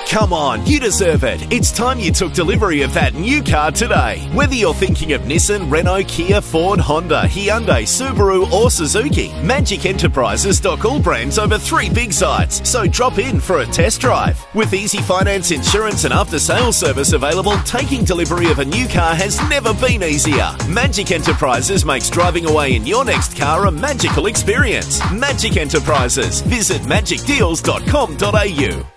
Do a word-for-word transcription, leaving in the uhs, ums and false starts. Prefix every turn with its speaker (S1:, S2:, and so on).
S1: Come on, you deserve it. It's time you took delivery of that new car today. Whether you're thinking of Nissan, Renault, Kia, Ford, Honda, Hyundai, Subaru or Suzuki, Magic Enterprises stock all brands over three big sites, so drop in for a test drive. With easy finance, insurance and after-sales service available, taking delivery of a new car has never been easier. Magic Enterprises makes driving away in your next car a magical experience. Magic Enterprises. Visit magic deals dot com dot a u.